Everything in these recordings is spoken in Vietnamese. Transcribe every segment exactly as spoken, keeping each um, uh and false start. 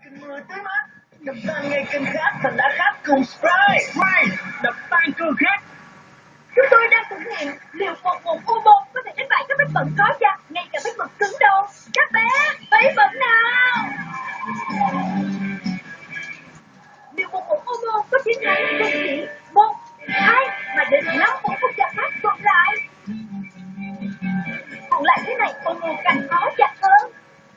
Mưa tới mắt, đập tan ngay cơn khát và đã khát cùng Sprite. Sprite, đập tan cơn khát. Chúng tôi đang thử nghiệm liệu một một ô một có thể đánh bại các vết bẩn có da, ngay cả vết bẩn cứng đâu. Các bé, vẫy bẩn nào! Liệu một một ô một có chiến thắng không chỉ một, hai mà đến năm bộ phúc da khác cộng lại. Cộng lại thế này, ô một càng khó chặt hơn.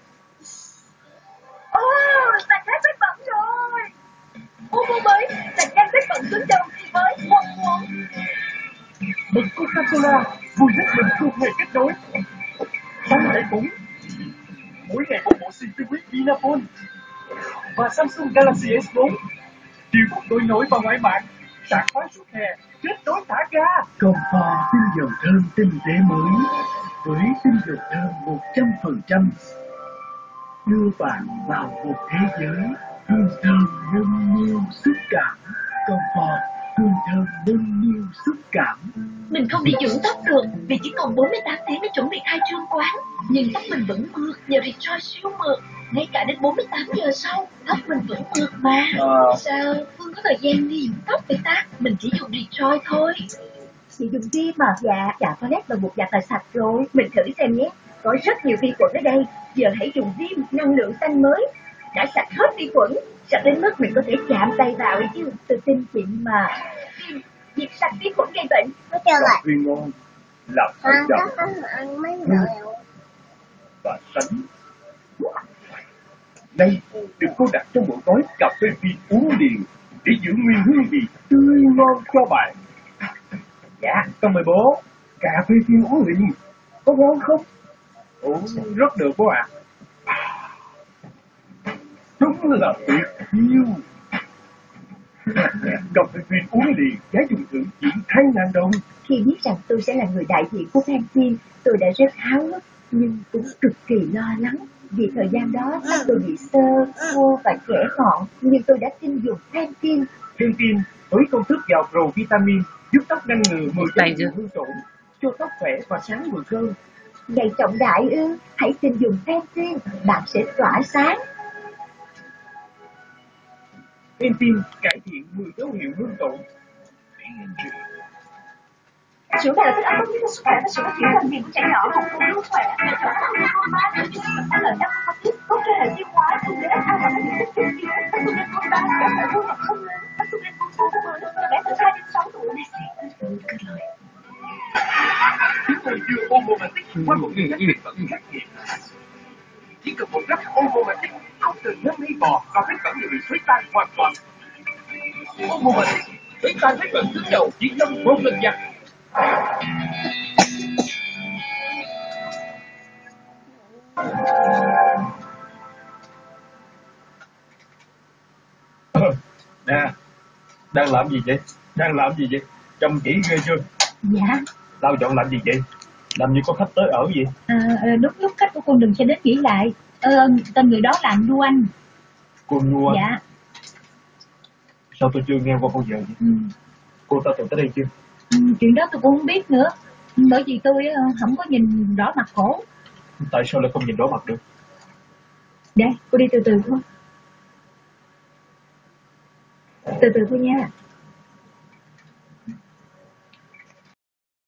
Ồ, oh, sạch hết vết bẩn rồi. Ô vô mới, sạch nhanh vết bẩn cứng đầu với một muỗng. Bật Coca-Cola, vui rất mình không hề kết nối. Bánh lại cũng. Mỗi ngày một bộ Citywick Vinaphone và Samsung Galaxy S bốn. Điều một đôi nổi vào ngoại mạng, sạc khoái suốt hè, kết nối thả ga. Comfort tinh dầu thơm tinh tế mới với tinh dầu thơm một trăm phần trăm đưa bạn vào một thế giới hương thơm nâng niu xúc cảm. Comfort hương thơm nâng niu xúc cảm. Mình không đi dưỡng tóc được vì chỉ còn bốn mươi tám tiếng mới chuẩn bị khai trương quán. Nhưng tóc mình vẫn mượt nhờ Rejoice siêu mượt. Ngay cả đến bốn mươi tám giờ sau, tóc mình vẫn mượt mà. À. Sao Phương có thời gian đi dưỡng tóc vậy ta? Mình chỉ dùng Rejoice thôi. Chị dùng riêng mà. Dạ, dạ toilet và bột giặt là sạch rồi. Mình thử xem nhé. Có rất nhiều vi khuẩn ở đây. Giờ hãy dùng riêng năng lượng xanh mới. Đã sạch hết vi khuẩn. Sạch đến mức mình có thể chạm tay vào chứ. Tôi tin chị mà. Diệt sạch vi khuẩn gây bệnh. Nó kêu lại Viên ngon làm phải ăn đậm các ăn ăn mấy đồ và sánh. Đây được cô đặt trong bộ gói cà phê phin uống liền để giữ nguyên hương vị tươi ngon cho bạn. Dạ, con mời bố. Cà phê phin uống liền có ngon không? Uống rất được bố ạ. À. Đúng là tuyệt chiêu. Cà phê phin uống liền giá dùng thử chỉ hai ngàn đồng. Khi biết rằng tôi sẽ là người đại diện của Pantene, tôi đã rất háo hức nhưng cũng cực kỳ lo lắng. Vì thời gian đó tôi bị xơ, khô và trẻ ngọn, nhưng tôi đã tin dùng Pantene. Pantene với công thức gạo Pro-vitamin giúp tóc ngăn ngừa mười dấu hiệu hư tổn, cho tóc khỏe và sáng mượt hơn. Ngày trọng đại ư? Hãy tin dùng Pantene, bạn sẽ tỏa sáng. Pantene cải thiện mười dấu hiệu hư tổn. Sữa là thức ăn tốt cho sức khỏe và sữa chỉ cần miệng của trẻ nhỏ không có sức khỏe. Mà sữa không có ba để giúp sức khỏe lợi ích không tốt tốt cho hệ tiêu hóa, không để ăn vào các chất trung yếu. Các thuốc không ba để phải thu nhập không lớn. Các thuốc không số của mới cho bé từ hai đến sáu tuổi này sẽ cơ lời. Chúng tôi đưa Omomatic qua một người cách vẫn khắc nghiệt. Chỉ cần một lắc Omomatic không cần nước lấy bò và vết bẩn bị xói tan hoàn toàn. Omomatic xói tan vết bẩn cứng đầu chỉ trong một lần giặt. Nè, đang làm gì vậy? Đang làm gì vậy? Trông kỹ ghê chưa? Dạ. Lau dọn làm gì vậy? Làm như có khách tới ở gì? À, lúc lúc khách của con đừng cho đến nghỉ lại. Ờ, tên người đó là anh Du Anh. Cô Nua? Dạ. Sao tôi chưa nghe qua câu giờ vậy? Ừ. Cô ta từng tới đây chưa? Ừ, chuyện đó tôi cũng không biết nữa. Bởi vì tôi không có nhìn rõ mặt cổ. Tại sao lại không nhìn rõ mặt được? Đây, cô đi từ từ thôi. Từ từ thôi nha.